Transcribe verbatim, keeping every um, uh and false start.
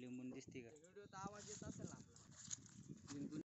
लिंबून दिसते का? व्हिडिओचा आवाज येत असेल ना आपला.